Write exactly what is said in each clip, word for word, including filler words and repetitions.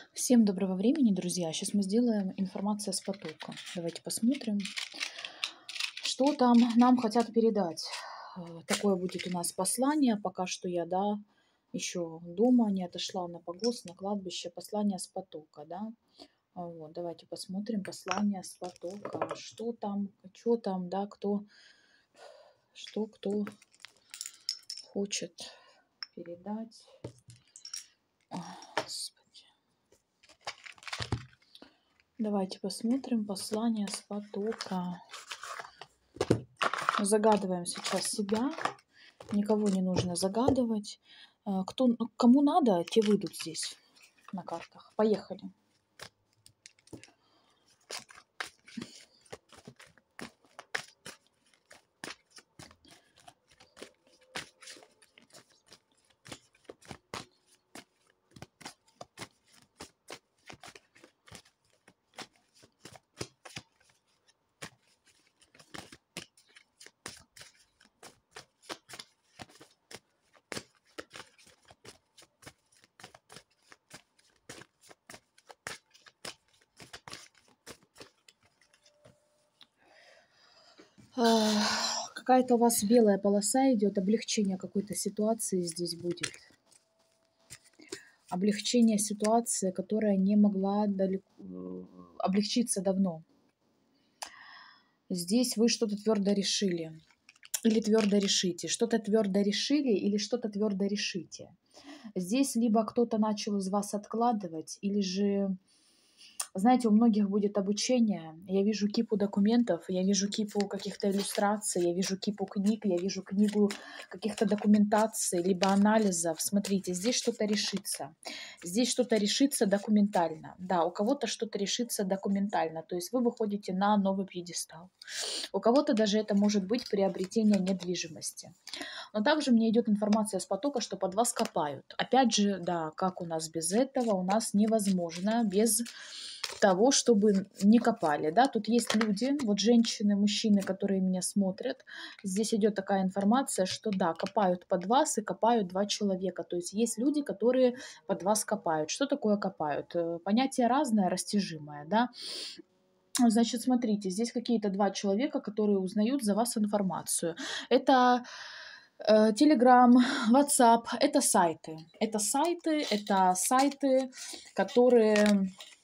Всем доброго времени, друзья. Сейчас мы сделаем информация с потока. Давайте посмотрим, что там нам хотят передать. Э, Такое будет у нас послание. Пока что я, да, еще дома, не отошла на погост, на кладбище. Послание с потока, да. А Вот, давайте посмотрим послание с потока. Что там, что там, да, кто, что кто хочет передать. О, Господи. Давайте посмотрим послание с потока. Загадываем сейчас себя. Никого не нужно загадывать. Э, Кто, ну, кому надо, те выйдут здесь на картах. Поехали. А, Какая-то у вас белая полоса идет, облегчение какой-то ситуации здесь будет. Облегчение ситуации, которая не могла далеко, э, облегчиться давно. Здесь вы что-то твердо решили. Или твердо решите. Что-то твердо решили или что-то твердо решите. Здесь либо кто-то начал из вас откладывать, или же, знаете, у многих будет обучение. Я вижу кипу документов, я вижу кипу каких-то иллюстраций, я вижу кипу книг, я вижу книгу каких-то документаций, либо анализов. Смотрите, здесь что-то решится. Здесь что-то решится документально. Да, у кого-то что-то решится документально. То есть вы выходите на новый пьедестал. У кого-то даже это может быть приобретение недвижимости. Но также мне идет информация с потока, что под вас копают. Опять же, да, как у нас без этого? У нас невозможно без того, чтобы не копали, да, тут есть люди, вот женщины, мужчины, которые меня смотрят, здесь идет такая информация, что да, копают под вас и копают два человека, то есть есть люди, которые под вас копают. Что такое копают? Э, Понятие разное, растяжимое, да. Значит, смотрите, здесь какие-то два человека, которые узнают за вас информацию. Это э, Telegram, WhatsApp, это сайты. Это сайты, это сайты, которые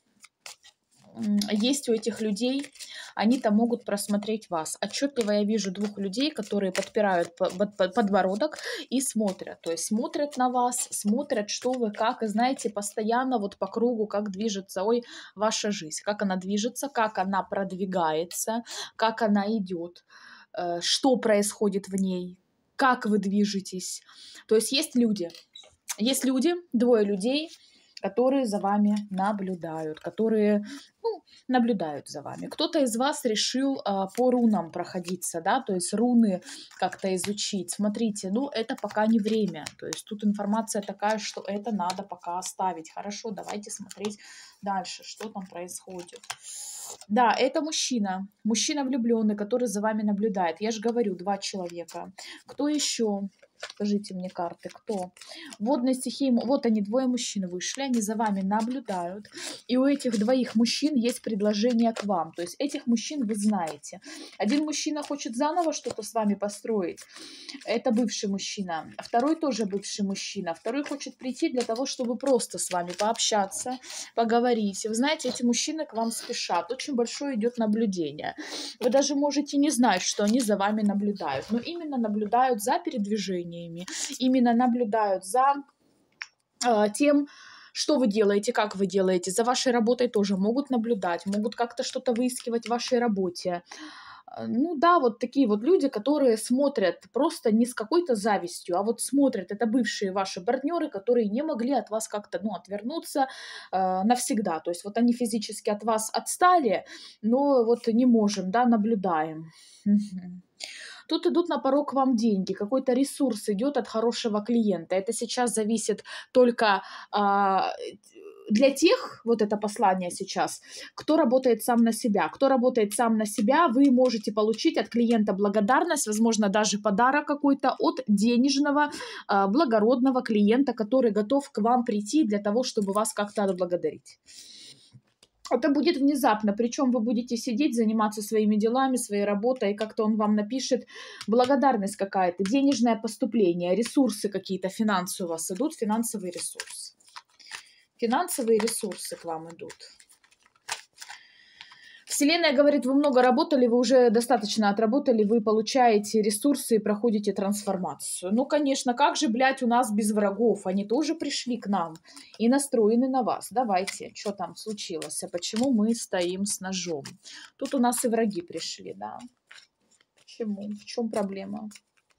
м, есть у этих людей, они там могут просмотреть вас. Отчетливо я вижу двух людей, которые подпирают по- под- под- подбородок и смотрят. То есть смотрят на вас, смотрят, что вы, как, и знаете, постоянно вот по кругу, как движется, ой, ваша жизнь, как она движется, как она продвигается, как она идет, э, что происходит в ней, как вы движетесь. То есть есть люди, есть люди, двое людей, которые за вами наблюдают, которые, ну, наблюдают за вами. Кто-то из вас решил а, по рунам проходиться, да, то есть руны как-то изучить. Смотрите, ну, это пока не время. То есть тут информация такая, что это надо пока оставить. Хорошо, давайте смотреть дальше, что там происходит. Да, это мужчина, мужчина влюбленный, который за вами наблюдает. Я же говорю, два человека. Кто еще? Скажите мне карты, кто? Водной стихии, м- вот они, двое мужчин вышли, они за вами наблюдают. И у этих двоих мужчин есть предложение к вам. То есть этих мужчин вы знаете. Один мужчина хочет заново что-то с вами построить. Это бывший мужчина. Второй тоже бывший мужчина. Второй хочет прийти для того, чтобы просто с вами пообщаться, поговорить. Вы знаете, эти мужчины к вам спешат. Очень большое идет наблюдение. Вы даже можете не знать, что они за вами наблюдают. Но именно наблюдают за передвижениями. Именно наблюдают за э, тем, что вы делаете, как вы делаете. За вашей работой тоже могут наблюдать, могут как-то что-то выискивать в вашей работе. Э, Ну да, вот такие вот люди, которые смотрят просто не с какой-то завистью, а вот смотрят, это бывшие ваши партнеры, которые не могли от вас как-то, ну, отвернуться э, навсегда. То есть вот они физически от вас отстали, но вот не можем, да, наблюдаем. Мгм. Тут идут на порог вам деньги, какой-то ресурс идет от хорошего клиента. Это сейчас зависит только а, для тех, вот это послание сейчас, кто работает сам на себя. Кто работает сам на себя, вы можете получить от клиента благодарность, возможно, даже подарок какой-то от денежного, э, благородного клиента, который готов к вам прийти для того, чтобы вас как-то отблагодарить. Это будет внезапно, причем вы будете сидеть, заниматься своими делами, своей работой, и как-то он вам напишет благодарность какая-то, денежное поступление, ресурсы какие-то финансовые у вас идут, финансовые ресурсы. Финансовые ресурсы к вам идут. Вселенная говорит, вы много работали, вы уже достаточно отработали, вы получаете ресурсы и проходите трансформацию. Ну, конечно, как же, блядь, у нас без врагов? Они тоже пришли к нам и настроены на вас. Давайте, что там случилось? А почему мы стоим с ножом? Тут у нас и враги пришли, да. Почему? В чем проблема?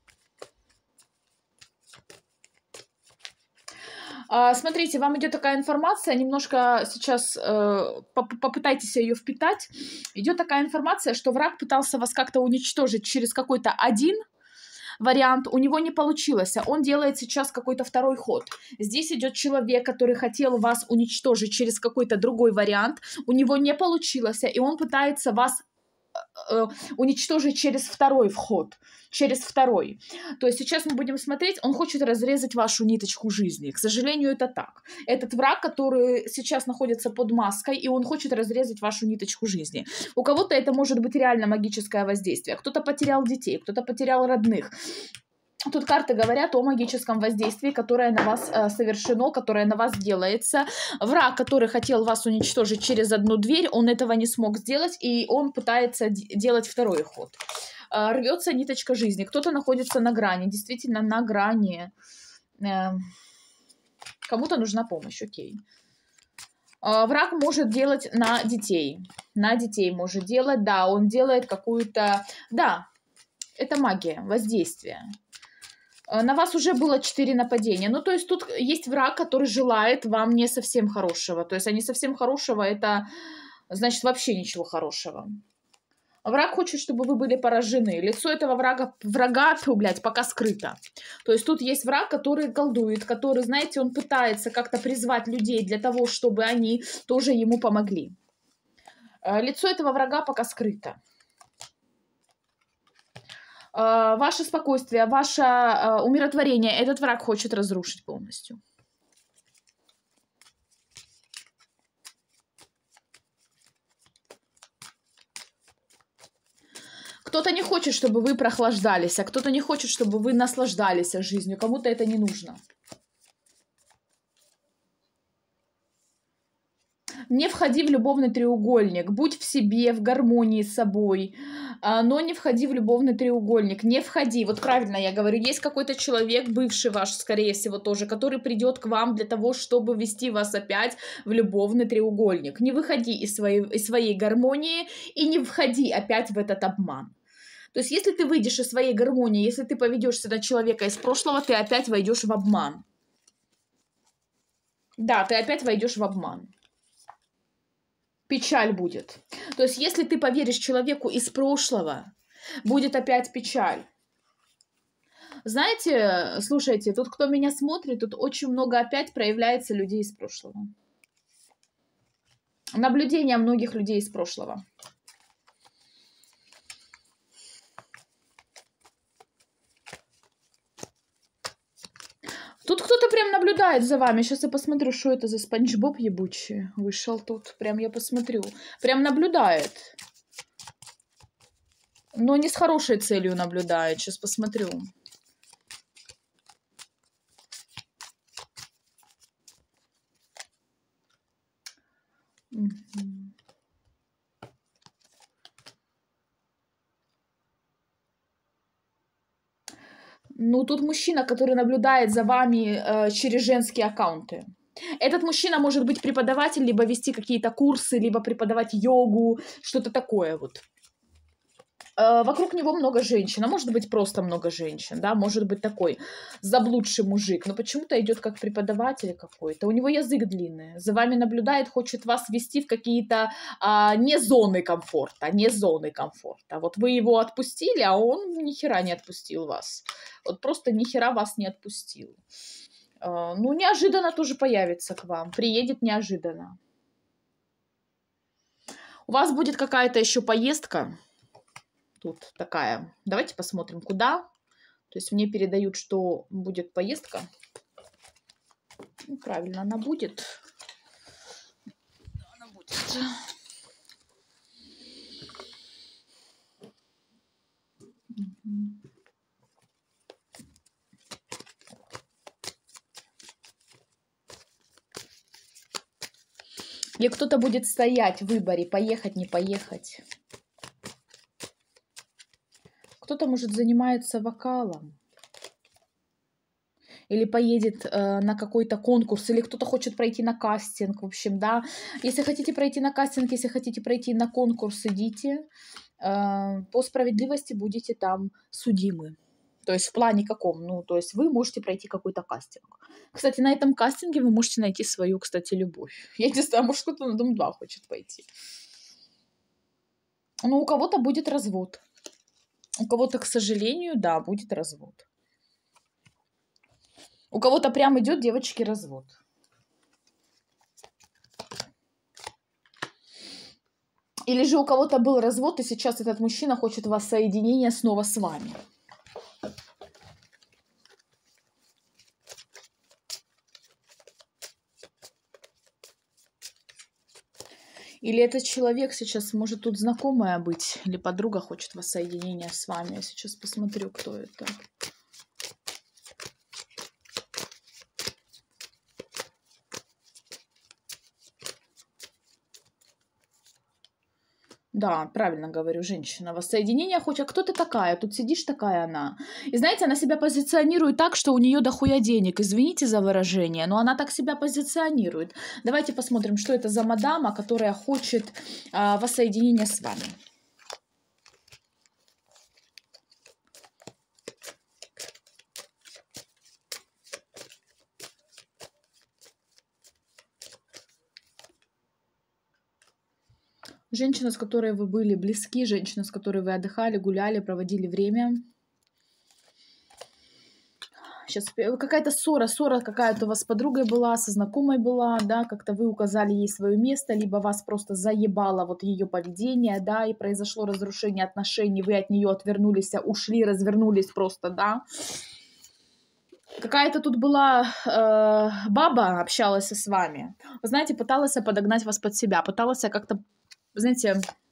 Смотрите, вам идет такая информация, немножко сейчас э, попытайтесь ее впитать. Идет такая информация, что враг пытался вас как-то уничтожить через какой-то один вариант, у него не получилось, он делает сейчас какой-то второй ход. Здесь идет человек, который хотел вас уничтожить через какой-то другой вариант, у него не получилось, и он пытается вас э, уничтожить через второй вход. Через второй. То есть сейчас мы будем смотреть, он хочет разрезать вашу ниточку жизни. К сожалению, это так. Этот враг, который сейчас находится под маской, и он хочет разрезать вашу ниточку жизни. У кого-то это может быть реально магическое воздействие. Кто-то потерял детей, кто-то потерял родных. Тут карты говорят о магическом воздействии, которое на вас э, совершено, которое на вас делается. Враг, который хотел вас уничтожить через одну дверь, он этого не смог сделать, и он пытается делать второй ход. Э, рвется ниточка жизни. Кто-то находится на грани, действительно на грани. Э, кому-то нужна помощь, окей. Э, враг может делать на детей. На детей может делать, да, он делает какую-то... Да, это магия, воздействие. На вас уже было четыре нападения. Ну, то есть тут есть враг, который желает вам не совсем хорошего. То есть, а не совсем хорошего, это значит вообще ничего хорошего. Враг хочет, чтобы вы были поражены. Лицо этого врага, врага, фу, блядь, пока скрыто. То есть тут есть враг, который колдует, который, знаете, он пытается как-то призвать людей для того, чтобы они тоже ему помогли. Лицо этого врага пока скрыто. Ваше спокойствие, ваше умиротворение этот враг хочет разрушить полностью. Кто-то не хочет, чтобы вы прохлаждались, а кто-то не хочет, чтобы вы наслаждались жизнью. Кому-то это не нужно. Не входи в любовный треугольник, будь в себе, в гармонии с собой, но не входи в любовный треугольник, не входи. Вот правильно я говорю, есть какой-то человек, бывший ваш, скорее всего, тоже, который придет к вам для того, чтобы ввести вас опять в любовный треугольник. Не выходи из своей, из своей гармонии и не входи опять в этот обман. То есть, если ты выйдешь из своей гармонии, если ты поведешься на человека из прошлого, ты опять войдешь в обман. Да, ты опять войдешь в обман. Печаль будет. То есть, если ты поверишь человеку из прошлого, будет опять печаль. Знаете, слушайте, тут кто меня смотрит, тут очень много опять проявляется людей из прошлого. Наблюдение многих людей из прошлого. Тут кто-то прям наблюдает за вами. Сейчас я посмотрю, что это за Спанч Боб ебучий вышел тут. Прям я посмотрю. Прям наблюдает. Но не с хорошей целью наблюдает. Сейчас посмотрю. Угу. Ну, тут мужчина, который наблюдает за вами э, через женские аккаунты. Этот мужчина может быть преподаватель, либо вести какие-то курсы, либо преподавать йогу, что-то такое вот. Э, вокруг него много женщин, а может быть просто много женщин, да, может быть такой заблудший мужик, но почему-то идет как преподаватель какой-то. У него язык длинный, за вами наблюдает, хочет вас ввести в какие-то а, не зоны комфорта, не зоны комфорта. Вот вы его отпустили, а он ни хера не отпустил вас. Вот просто ни хера вас не отпустил. Э, ну, неожиданно тоже появится к вам. Приедет неожиданно. У вас будет какая-то еще поездка. Тут такая. Давайте посмотрим, куда. То есть мне передают, что будет поездка. Ну, правильно, она будет. Она будет. Или кто-то будет стоять в выборе, поехать, не поехать. Кто-то, может, занимается вокалом. Или поедет э, на какой-то конкурс, или кто-то хочет пройти на кастинг, в общем, да. Если хотите пройти на кастинг, если хотите пройти на конкурс, идите. Э, по справедливости будете там судимы. То есть в плане каком? Ну, то есть вы можете пройти какой-то кастинг. Кстати, на этом кастинге вы можете найти свою, кстати, любовь. Я не знаю, может, кто-то на дом два хочет пойти. Но у кого-то будет развод. У кого-то, к сожалению, да, будет развод. У кого-то прям идет, девочки, развод. Или же у кого-то был развод, и сейчас этот мужчина хочет воссоединения снова с вами. Или этот человек сейчас может тут знакомая быть, или подруга хочет воссоединения с вами. Я сейчас посмотрю, кто это. Да, правильно говорю, женщина. Воссоединение хочет. А кто ты такая? Тут сидишь, такая она. И знаете, она себя позиционирует так, что у нее дохуя денег. Извините за выражение, но она так себя позиционирует. Давайте посмотрим, что это за мадама, которая хочет а, воссоединения с вами. Женщина, с которой вы были близки, женщина, с которой вы отдыхали, гуляли, проводили время. Сейчас какая-то ссора, ссора какая-то у вас с подругой была, со знакомой была, да, как-то вы указали ей свое место, либо вас просто заебало вот ее поведение, да, и произошло разрушение отношений, вы от нее отвернулись, ушли, развернулись просто, да. Какая-то тут была э, баба, общалась с вами, вы знаете, пыталась подогнать вас под себя, пыталась как-то, знаете...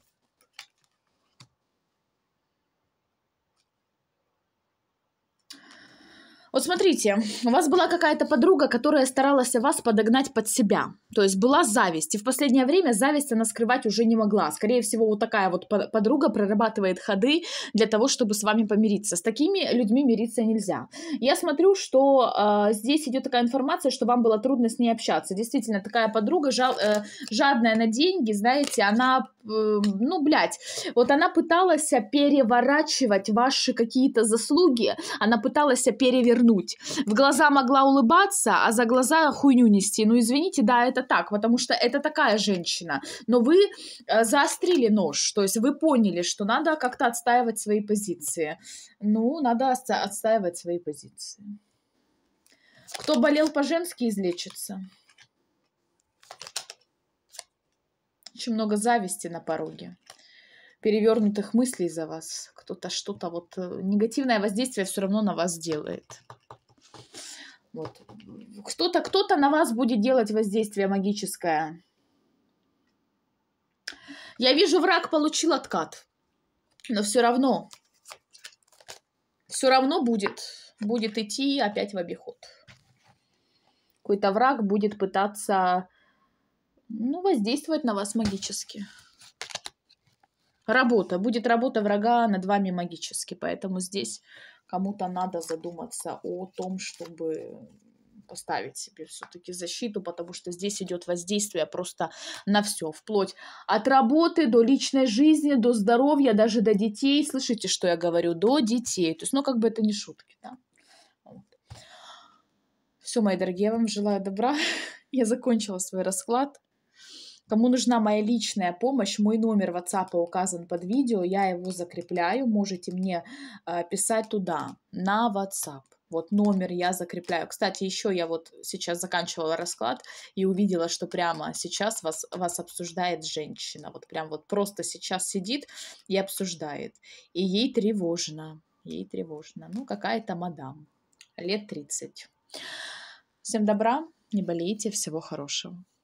Вот смотрите, у вас была какая-то подруга, которая старалась вас подогнать под себя. То есть была зависть. И в последнее время зависть она скрывать уже не могла. Скорее всего, вот такая вот подруга прорабатывает ходы для того, чтобы с вами помириться. С такими людьми мириться нельзя. Я смотрю, что э, здесь идет такая информация, что вам было трудно с ней общаться. Действительно, такая подруга жал, э, жадная на деньги, знаете, она, э, ну, блядь, вот она пыталась переворачивать ваши какие-то заслуги, она пыталась перевернуть. В глаза могла улыбаться, а за глаза хуйню нести. Ну, извините, да, это так, потому что это такая женщина. Но вы э, заострили нож, то есть вы поняли, что надо как-то отстаивать свои позиции. Ну, надо отстаивать свои позиции. Кто болел по-женски, излечится. Очень много зависти на пороге. Перевернутых мыслей за вас. Кто-то что-то вот... Негативное воздействие все равно на вас делает. Вот. Кто-то, кто-то на вас будет делать воздействие магическое. Я вижу, враг получил откат. Но все равно... Все равно будет, будет идти опять в обиход. Какой-то враг будет пытаться, ну, воздействовать на вас магически. Работа. Будет работа врага над вами магически. Поэтому здесь кому-то надо задуматься о том, чтобы поставить себе все-таки защиту, потому что здесь идет воздействие просто на все. Вплоть от работы до личной жизни, до здоровья, даже до детей. Слышите, что я говорю? До детей. То есть, ну, как бы это не шутки, да? Вот. Все, мои дорогие, я вам желаю добра. Я закончила свой расклад. Кому нужна моя личная помощь, мой номер WhatsApp указан под видео, я его закрепляю, можете мне э, писать туда, на WhatsApp. Вот номер я закрепляю. Кстати, еще я вот сейчас заканчивала расклад и увидела, что прямо сейчас вас, вас обсуждает женщина. Вот прям вот просто сейчас сидит и обсуждает. И ей тревожно. Ей тревожно. Ну, какая-то мадам. Лет тридцать. Всем добра, не болейте, всего хорошего.